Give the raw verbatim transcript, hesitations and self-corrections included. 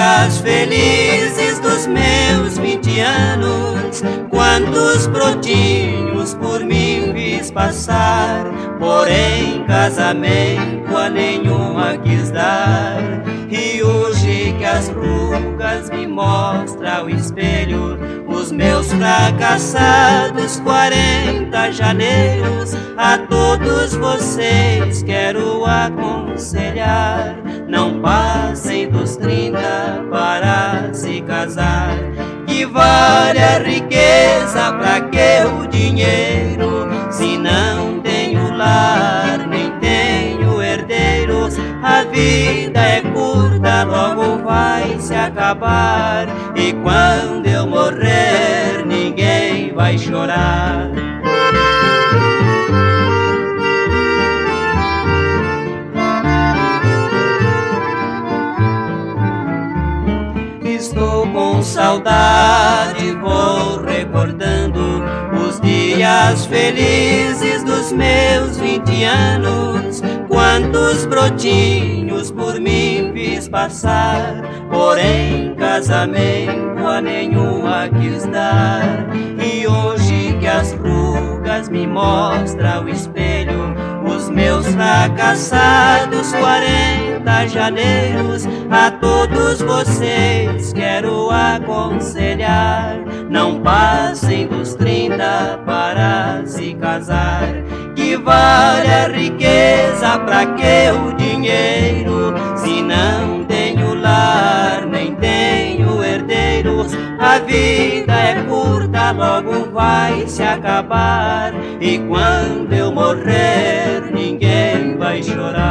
dias felizes dos meus vinte anos, quantos brotinhos por mim fiz passar, porém casamento a nenhuma quis dar. E hoje que as rugas me mostram o espelho, os meus fracassados quarenta janeiros, a todos vocês quero aconselhar: não passem dos trinta para se casar. Que vale a riqueza, pra que o dinheiro, se não tenho lar, nem tenho herdeiros? A vida é curta, logo vai se acabar, e quando eu morrer, ninguém vai chorar. Estou com saudade, vou recordando os dias felizes dos meus vinte anos, quantos brotinhos por mim fiz passar, porém casamento a nenhuma quis dar. E hoje que as rugas me mostram o espelho, os meus fracassados quarenta janeiros, a todos vocês quero aconselhar: não passem dos trinta para se casar. Que vale a riqueza, pra que o dinheiro, se não tenho lar, nem tenho herdeiros? A vida é curta, logo vai se acabar, e quando eu morrer, ninguém vai chorar.